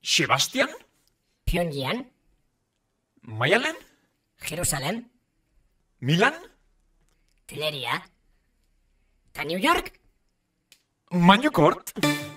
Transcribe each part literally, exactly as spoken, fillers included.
Sebastian? Pyongyang? Maialen? Jerusalem? Milan? Teleria? Ta New York? Manukort?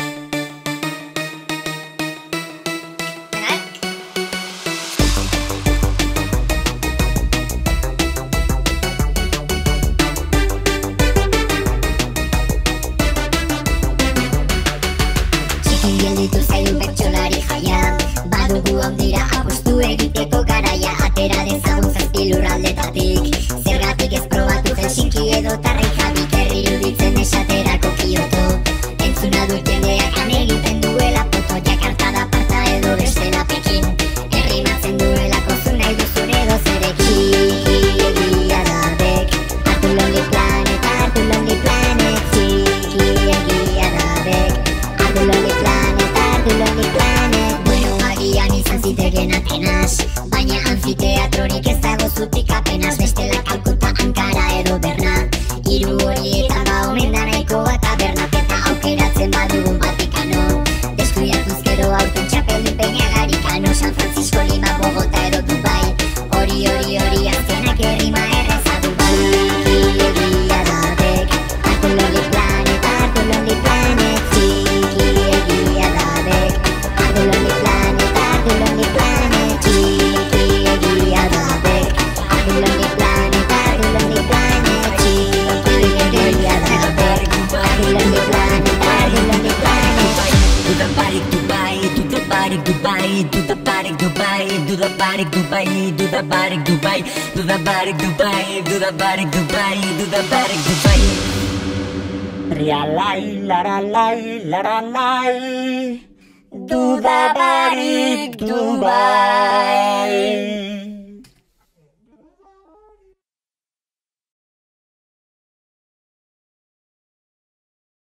Gelditu zailu bertsolari jaia, badugu handira apostu egiteko garaia. Atera dezagun zazpi lurraldetatik, zergatik ez probatu Helsinki edo Reykjavik. Herri iruditzen esaterako Kyoto, entzuna dut jendeak han egiten duela poto. Jakarta da parta edo bestela Pekin, errimatzen duelako zu nahi duzun edo zerekin. Egia da bek, hartu Lonely Planet, hartu Lonely Planet. Txiki egia da bek, hartu Lonely Planet, hartu Lonely Planet. Bueno, agian izan ziteken Atenas, baina anfiteatrorik ez dago zutik apenas. Bestela Kalkuta, Ankara edo Berna, hiru horietan ba omen da nahikoa taberna. Eta aukeratzen badugun Vatikano, deskuidatuz gero aurten txapeldun Peña Garikano. San Francisco, Lima, Bogota edo Dubai, hori hori hori azkenak errima erreza du bai. Egia da bek, hartu Lonely Planet, hartu Lonely Planet. Txiki egia da bek, hartu Lonely Planet, hartu Lonely Planet. Txiki egia da bek, hartu Lonely Planet, hartu Lonely Planet. Txiki egia da bek, hartu Lonely Planet, hartu Lonely Planet. Do the party Dubai, do the party Dubai, do the party Dubai, do the party Dubai, do the party Dubai, do the party Dubai, do the party Dubai, do the party Dubai. Realai, la la lai, la la lai, do the party Dubai.